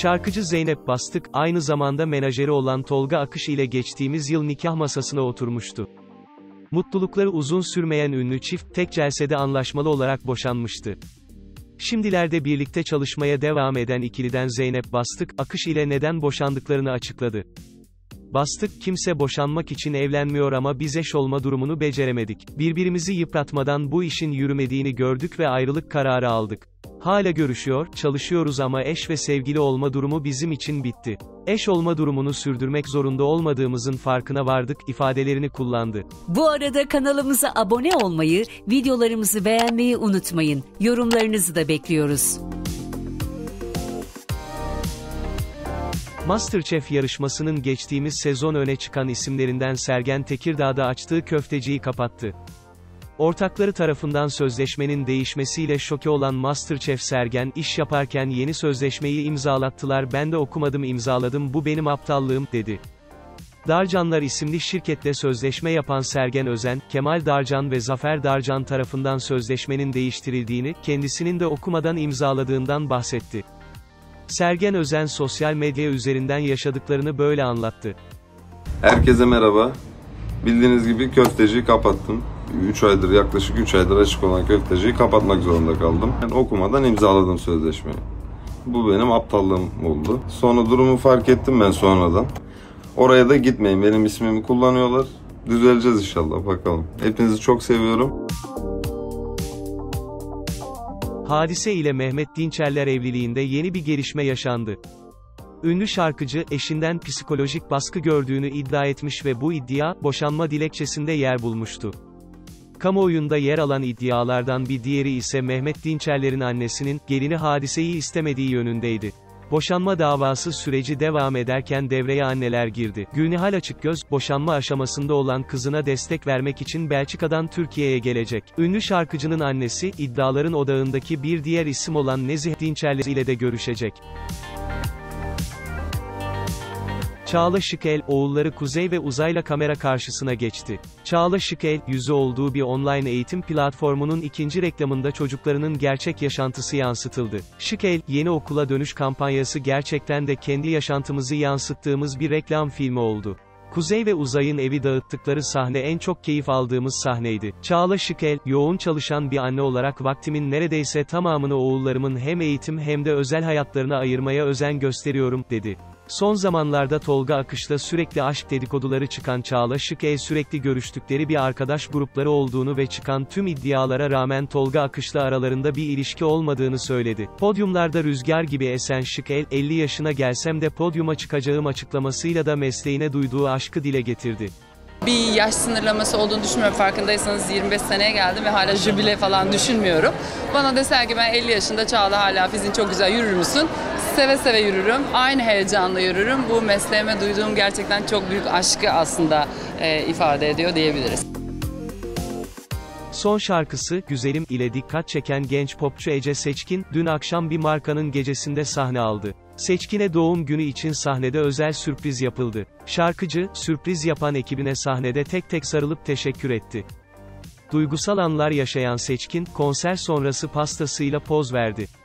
Şarkıcı Zeynep Bastık, aynı zamanda menajeri olan Tolga Akış ile geçtiğimiz yıl nikah masasına oturmuştu. Mutlulukları uzun sürmeyen ünlü çift, tek celsede anlaşmalı olarak boşanmıştı. Şimdilerde birlikte çalışmaya devam eden ikiliden Zeynep Bastık, Akış ile neden boşandıklarını açıkladı. Bastık, kimse boşanmak için evlenmiyor ama biz eş olma durumunu beceremedik. Birbirimizi yıpratmadan bu işin yürümediğini gördük ve ayrılık kararı aldık. Hala görüşüyor, çalışıyoruz ama eş ve sevgili olma durumu bizim için bitti. Eş olma durumunu sürdürmek zorunda olmadığımızın farkına vardık ifadelerini kullandı. Bu arada kanalımıza abone olmayı, videolarımızı beğenmeyi unutmayın. Yorumlarınızı da bekliyoruz. MasterChef yarışmasının geçtiğimiz sezon öne çıkan isimlerinden Sergen Tekirdağ'da açtığı köfteciyi kapattı. Ortakları tarafından sözleşmenin değişmesiyle şoke olan MasterChef Sergen, iş yaparken yeni sözleşmeyi imzalattılar, ben de okumadım imzaladım, bu benim aptallığım, dedi. Darcanlar isimli şirketle sözleşme yapan Sergen Özen, Kemal Darcan ve Zafer Darcan tarafından sözleşmenin değiştirildiğini, kendisinin de okumadan imzaladığından bahsetti. Sergen Özen sosyal medya üzerinden yaşadıklarını böyle anlattı. Herkese merhaba. Bildiğiniz gibi köfteciyi kapattım. Yaklaşık 3 aydır açık olan köfteciyi kapatmak zorunda kaldım. Ben okumadan imzaladım sözleşmeyi. Bu benim aptallığım oldu. Sonra durumu fark ettim ben sonradan. Oraya da gitmeyin, benim ismimi kullanıyorlar. Düzeleceğiz inşallah, bakalım. Hepinizi çok seviyorum. Hadise ile Mehmet Dinçerler evliliğinde yeni bir gelişme yaşandı. Ünlü şarkıcı, eşinden psikolojik baskı gördüğünü iddia etmiş ve bu iddia, boşanma dilekçesinde yer bulmuştu. Kamuoyunda yer alan iddialardan bir diğeri ise Mehmet Dinçerler'in annesinin, gelini Hadise'yi istemediği yönündeydi. Boşanma davası süreci devam ederken devreye anneler girdi. Gülnihal Açıkgöz, boşanma aşamasında olan kızına destek vermek için Belçika'dan Türkiye'ye gelecek. Ünlü şarkıcının annesi, iddiaların odağındaki bir diğer isim olan Nezih Dinçerler ile de görüşecek. Çağla Şıkel, oğulları Kuzey ve Uzay'la kamera karşısına geçti. Çağla Şıkel, yüzü olduğu bir online eğitim platformunun ikinci reklamında çocuklarının gerçek yaşantısı yansıtıldı. Şıkel, yeni okula dönüş kampanyası gerçekten de kendi yaşantımızı yansıttığımız bir reklam filmi oldu. Kuzey ve Uzay'ın evi dağıttıkları sahne en çok keyif aldığımız sahneydi. Çağla Şıkel, yoğun çalışan bir anne olarak vaktimin neredeyse tamamını oğullarımın hem eğitim hem de özel hayatlarına ayırmaya özen gösteriyorum, dedi. Son zamanlarda Tolga Akış'la sürekli aşk dedikoduları çıkan Çağla Şıkel sürekli görüştükleri bir arkadaş grupları olduğunu ve çıkan tüm iddialara rağmen Tolga Akış'la aralarında bir ilişki olmadığını söyledi. Podyumlarda rüzgar gibi esen Şıkel, 50 yaşına gelsem de podyuma çıkacağım açıklamasıyla da mesleğine duyduğu aşkı dile getirdi. Bir yaş sınırlaması olduğunu düşünmüyorum, farkındaysanız 25 seneye geldim ve hala jübile falan düşünmüyorum. Bana deser ki ben 50 yaşında Çağla hala fizin çok güzel, yürür müsün? Seve seve yürürüm, aynı heyecanla yürürüm. Bu mesleğime duyduğum gerçekten çok büyük aşkı aslında ifade ediyor diyebiliriz. Son şarkısı, Güzelim ile dikkat çeken genç popçu Ece Seçkin, dün akşam bir markanın gecesinde sahne aldı. Seçkin'e doğum günü için sahnede özel sürpriz yapıldı. Şarkıcı, sürpriz yapan ekibine sahnede tek tek sarılıp teşekkür etti. Duygusal anlar yaşayan Seçkin, konser sonrası pastasıyla poz verdi.